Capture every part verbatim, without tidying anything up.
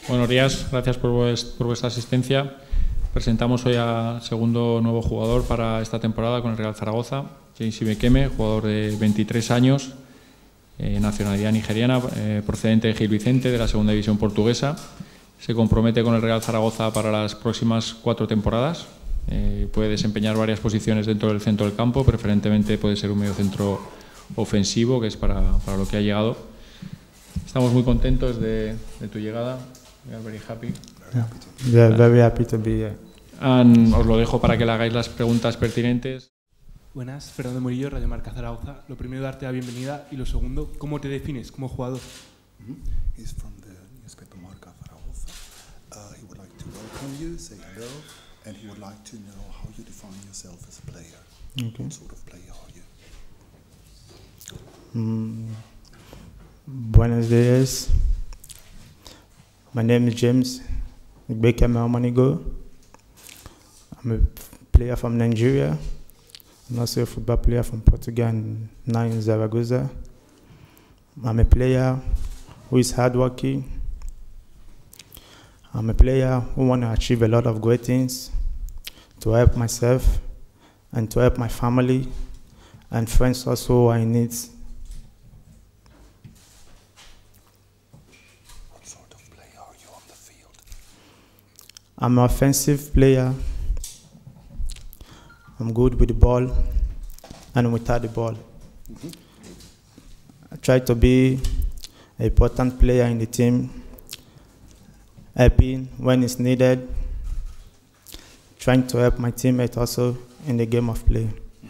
Buenos días, gracias por, vuest por vuestra asistencia. Presentamos hoy al segundo nuevo jugador para esta temporada con el Real Zaragoza, James Ibekeme, jugador de veintitrés años, eh, nacionalidad nigeriana, eh, procedente de Gil Vicente, de la segunda división portuguesa. Se compromete con el Real Zaragoza para las próximas cuatro temporadas. Eh, puede desempeñar varias posiciones dentro del centro del campo, preferentemente puede ser un mediocentro ofensivo, que es para, para lo que ha llegado. Estamos muy contentos de, de tu llegada. We are very happy. We are very happy to be here. And os lo dejo para que le hagáis las preguntas pertinentes. Buenas, Fernando Murillo, Radio Marca Zaragoza. Lo primero, darte la bienvenida, y lo segundo, ¿cómo te defines como jugador? Mm-hmm. He's from the newspaper Marca Zaragoza. Uh, he would like to welcome you, say hello, and he would like to know how you define yourself as a player. Okay. What sort of player are you? Mm. Buenos días. My name is James Ibekeme Omanigo. I'm a player from Nigeria. I'm also a football player from Portugal and now in Zaragoza. I'm a player who is hardworking. I'm a player who wants to achieve a lot of great things to help myself and to help my family and friends also who are in need. What sort of player are you on the field? I'm an offensive player. I'm good with the ball and without the ball. Mm-hmm. I try to be an important player in the team, helping when it's needed, trying to help my teammates also in the game of play.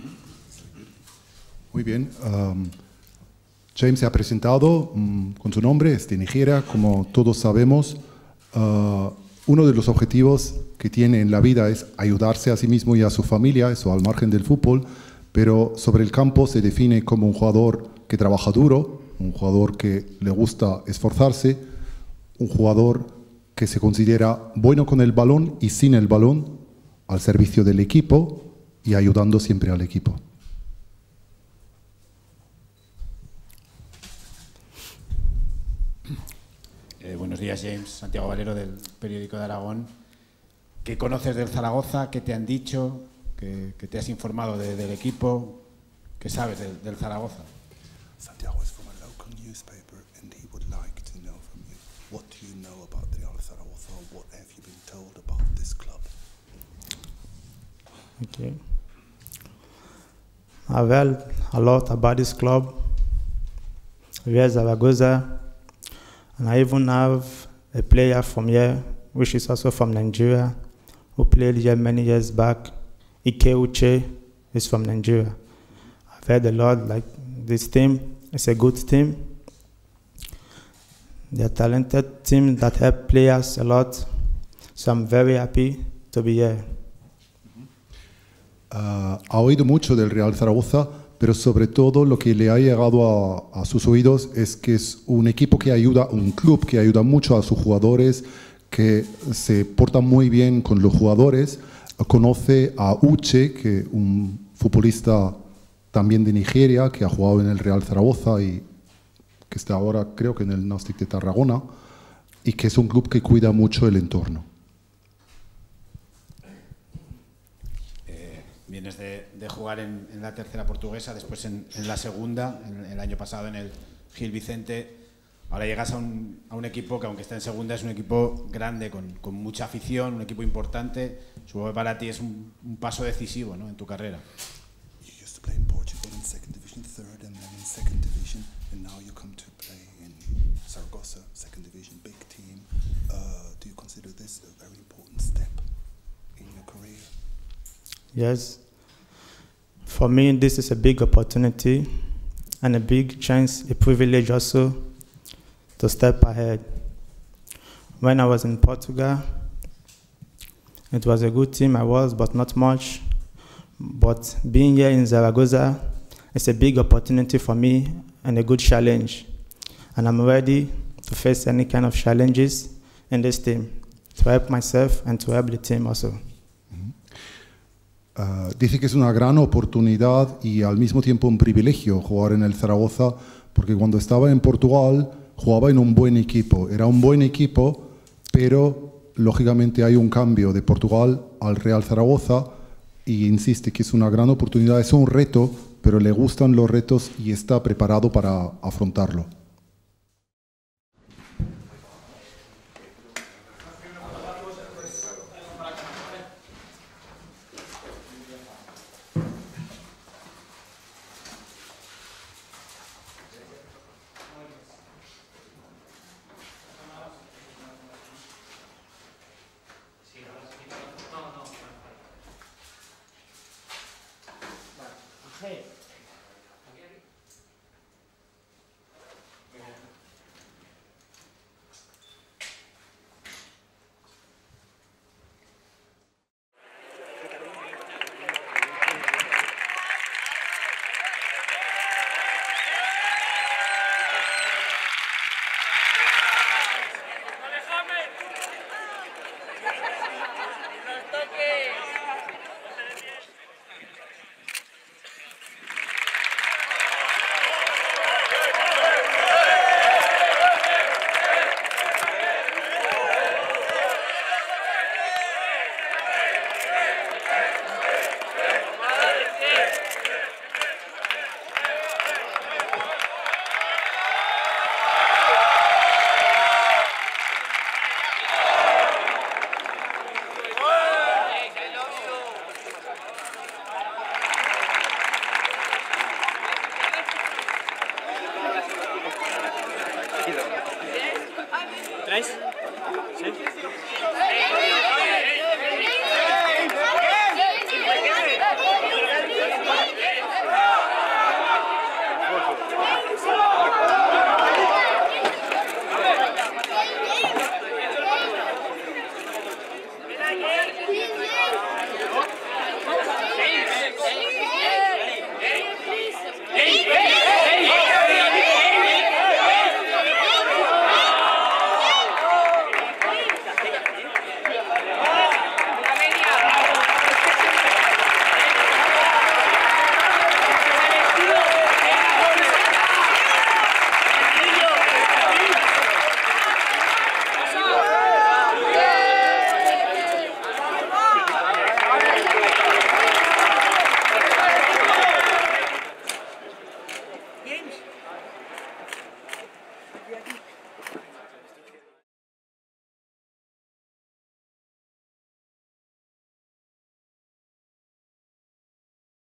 Muy bien. Um, James se ha presentado um, con su nombre, es de Nigeria, como todos sabemos. Uh, uno de los objetivos que tiene en la vida es ayudarse a sí mismo y a su familia, eso al margen del fútbol, pero sobre el campo se define como un jugador que trabaja duro, un jugador que le gusta esforzarse, un jugador que se considera bueno con el balón y sin el balón, al servicio del equipo y ayudando siempre al equipo. Eh, buenos días, James. Santiago Valero, del Periódico de Aragón. ¿Qué conoces del Zaragoza? ¿Qué te han dicho? ¿Qué, qué te has informado de, del equipo? ¿Qué sabes del, del Zaragoza? Santiago is from a local newspaper and he would like to know from you, what do you know about the Real Zaragoza? What have you been told about this club? Okay. I've heard a lot about this club, Real Zaragoza, and I even have a player from here, which is also from Nigeria, who played here many years back. Ike Uche is from Nigeria. I've heard a lot, like this team is a good team. They're a talented team that help players a lot, so I'm very happy to be here. Uh, ha oído mucho del Real Zaragoza, pero sobre todo lo que le ha llegado a, a sus oídos es que es un equipo que ayuda, un club que ayuda mucho a sus jugadores, que se porta muy bien con los jugadores. Conoce a Uche, que un futbolista también de Nigeria, que ha jugado en el Real Zaragoza y que está ahora creo que en el Nàstic de Tarragona, y que es un club que cuida mucho el entorno. Vienes de, de jugar en, en la tercera portuguesa, después en, en la segunda, en, el año pasado en el Gil Vicente. Ahora llegas a un, a un equipo que, aunque está en segunda, es un equipo grande, con, con mucha afición, un equipo importante. Supongo que para ti es un, un paso decisivo, ¿no?, en tu carrera. You used to play in Portugal in second division, third, and then in second division, and now you come to play in Zaragoza, second division, big team. Uh, do you consider this a very important step in your career? Yes. For me, this is a big opportunity and a big chance, a privilege also to step ahead. When I was in Portugal, it was a good team I was, but not much. But being here in Zaragoza is a big opportunity for me and a good challenge. And I'm ready to face any kind of challenges in this team, to help myself and to help the team also. Uh, dice que es una gran oportunidad y al mismo tiempo un privilegio jugar en el Zaragoza, porque cuando estaba en Portugal jugaba en un buen equipo. Era un buen equipo, pero lógicamente hay un cambio de Portugal al Real Zaragoza y insiste que es una gran oportunidad, es un reto, pero le gustan los retos y está preparado para afrontarlo. ¿Tres? ¿Sí?